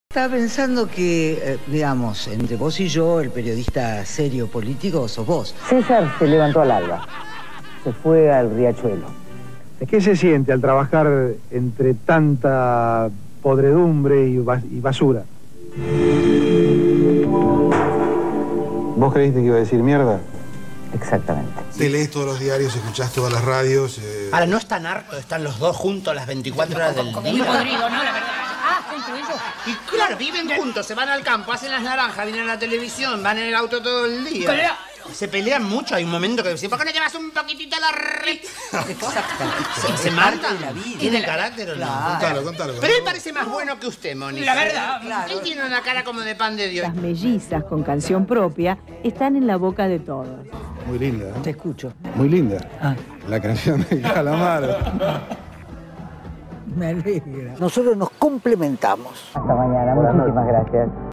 Estaba pensando que, digamos, entre vos y yo, el periodista serio político sos vos. César se levantó al alba, se fue al riachuelo. ¿Qué se siente al trabajar entre tanta podredumbre y basura? ¿Vos creíste que iba a decir mierda? Exactamente. Te lees todos los diarios, escuchás todas las radios. Ahora, ¿no están hartos? Están los dos juntos las 24 horas del día. Muy podrido, ¿no? La verdad. Entre ellos. Y claro, viven juntos, se van al campo, hacen las naranjas, vienen a la televisión, van en el auto todo el día. Se pelean mucho, hay un momento que dicen, ¿por qué no llevas un poquitito a la red? Exactamente. ¿Se matan? de la vida. ¿Tiene carácter o no? Contalo. Pero él parece más bueno que usted, Mónica. La verdad, claro. Él tiene una cara como de pan de Dios. Las mellizas con canción propia están en la boca de todos. Muy linda, ¿no? Te escucho. Muy linda. Ah. La canción de Calamaro. Me alegra. Nosotros nos complementamos. Hasta mañana, muchísimas gracias.